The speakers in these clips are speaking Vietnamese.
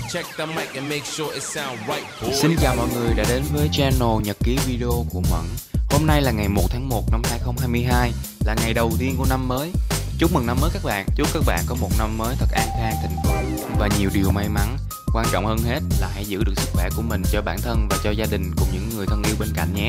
Xin chào mọi người đã đến với channel Nhật ký video của Mẫn. Hôm nay là ngày 1 tháng 1 năm 2022, là ngày đầu tiên của năm mới. Chúc mừng năm mới các bạn. Chúc các bạn có một năm mới thật an khang, thịnh vượng và nhiều điều may mắn. Quan trọng hơn hết là hãy giữ được sức khỏe của mình cho bản thân và cho gia đình cùng những người thân yêu bên cạnh nhé.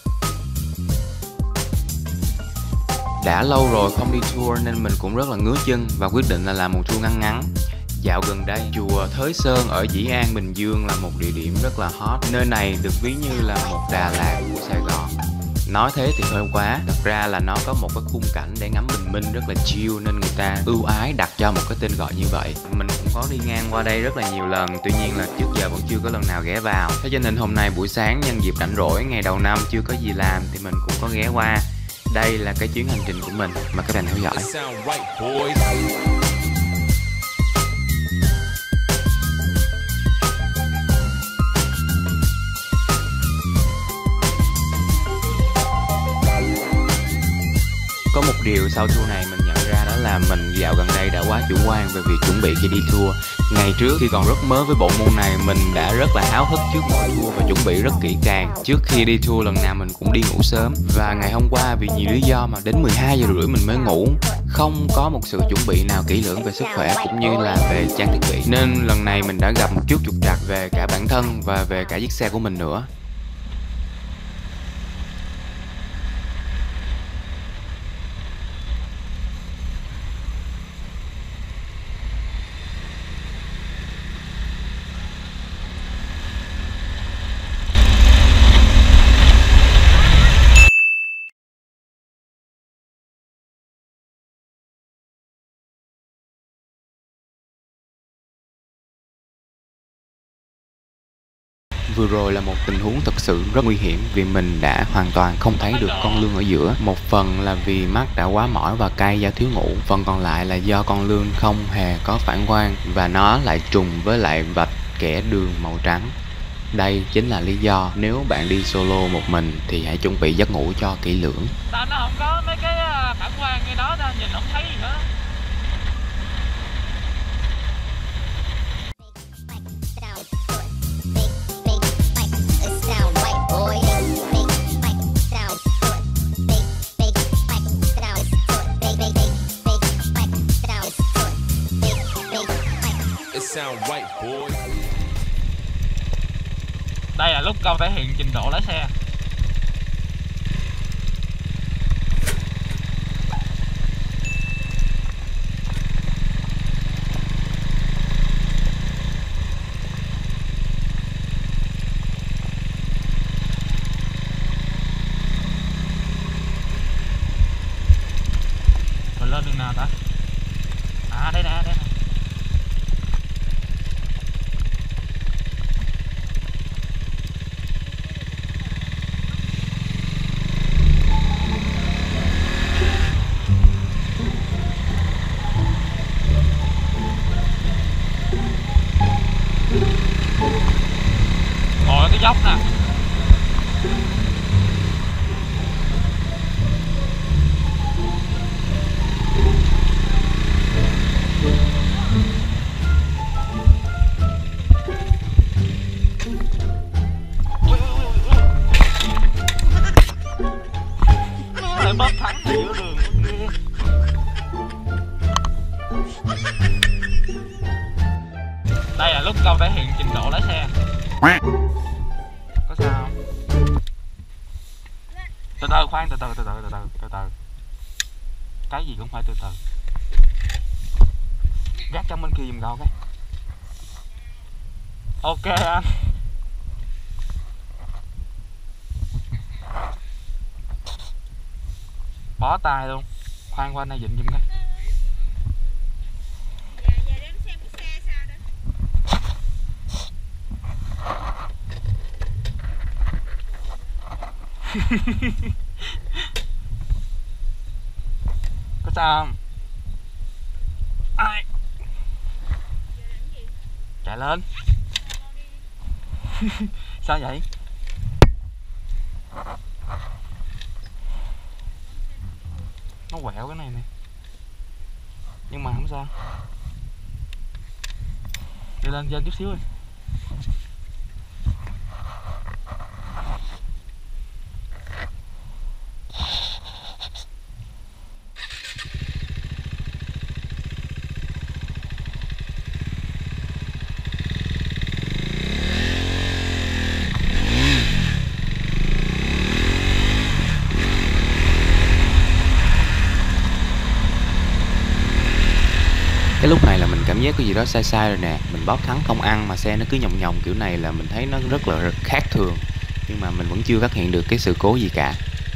Đã lâu rồi không đi tour nên mình cũng rất là ngứa chân và quyết định là làm một tour ngắn ngắn. Dạo gần đây, chùa Thới Sơn ở Dĩ An, Bình Dương là một địa điểm rất là hot. Nơi này được ví như là một Đà Lạt của Sài Gòn. Nói thế thì hơi quá, thật ra là nó có một cái khung cảnh để ngắm bình minh rất là chill nên người ta ưu ái đặt cho một cái tên gọi như vậy. Mình cũng có đi ngang qua đây rất là nhiều lần, tuy nhiên là trước giờ vẫn chưa có lần nào ghé vào. Thế cho nên hôm nay buổi sáng nhân dịp rảnh rỗi, ngày đầu năm chưa có gì làm thì mình cũng có ghé qua. Đây là cái chuyến hành trình của mình, mà các bạn theo dõi. Có một điều sau tour này mình nhận ra đó là mình dạo gần đây đã quá chủ quan về việc chuẩn bị khi đi tour. Ngày trước khi còn rất mới với bộ môn này, mình đã rất là háo hức trước mỗi tour và chuẩn bị rất kỹ càng. Trước khi đi tour lần nào mình cũng đi ngủ sớm. Và ngày hôm qua vì nhiều lý do mà đến 12 giờ rưỡi mình mới ngủ. Không có một sự chuẩn bị nào kỹ lưỡng về sức khỏe cũng như là về trang thiết bị. Nên lần này mình đã gặp một chút trục trặc về cả bản thân và về cả chiếc xe của mình nữa. Vừa rồi là một tình huống thực sự rất nguy hiểm vì mình đã hoàn toàn không thấy được con lươn ở giữa. Một phần là vì mắt đã quá mỏi và cay do thiếu ngủ, phần còn lại là do con lươn không hề có phản quang và nó lại trùng với lại vạch kẻ đường màu trắng. Đây chính là lý do nếu bạn đi solo một mình thì hãy chuẩn bị giấc ngủ cho kỹ lưỡng. Sao nó không có mấy cái phản quang như đó ta, nhìn không thấy gì hết. Đây là lúc câu thể hiện trình độ lái xe. Mình lên đường nào ta? À đây nè, đây nè. Ngồi cái dốc nè. Nó lại bóp thẳng ở giữa đường. Đây là lúc câu thể hiện trình độ lái xe. Có sao không? Từ từ, khoan, từ từ. Cái gì cũng phải từ từ. Gác trong bên kia giùm cậu cái. Ok anh. Bó tay luôn. Khoan qua này dịnh giùm cái. Có sao không? Ai? Chạy lên. Sao vậy? Nó quẹo cái này nè, nhưng mà không sao. Đi lên trên chút xíu đi. Cái lúc này là mình cảm giác có gì đó sai sai rồi nè. Mình bóp thắng không ăn mà xe nó cứ nhòng nhòng kiểu này là mình thấy nó rất là khác thường. Nhưng mà mình vẫn chưa phát hiện được cái sự cố gì cả.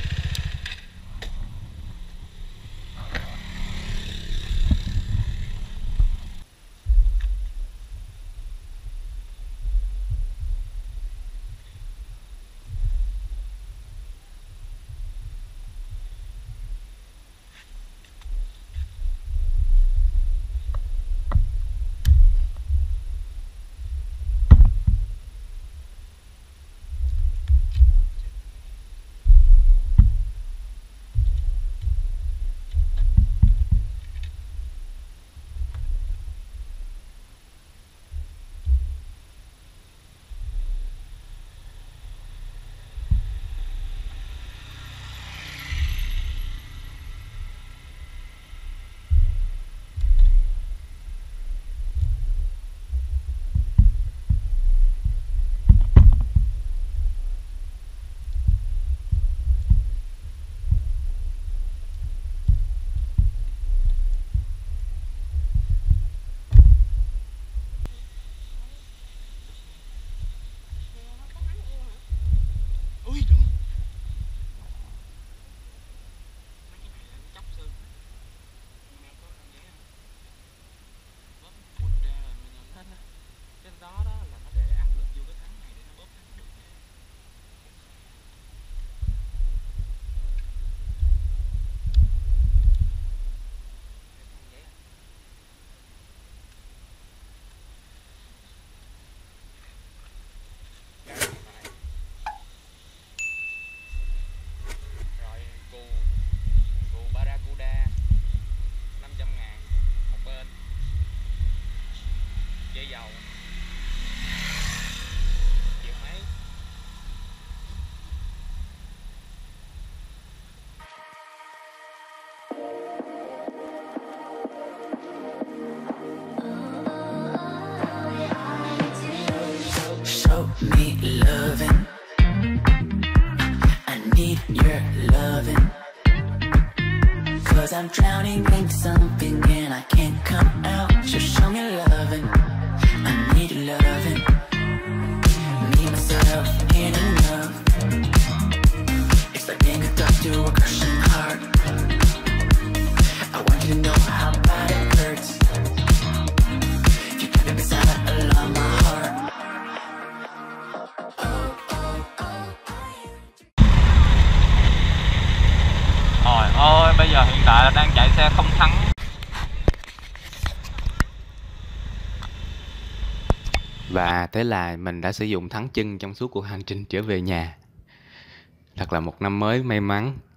Show me loving. I need your loving. 'Cause I'm drowning in something and I can't come out. So show me loving. I need your loving. Me, myself, and enough. It's like being hooked up to a crushing heart. I want you to know how bad it hurts. You keep it beside along my heart. Trời ơi, bây giờ hiện tại là đang chạy xe không thắng. Và thế là mình đã sử dụng thắng chân trong suốt cuộc hành trình trở về nhà. Thật là một năm mới may mắn.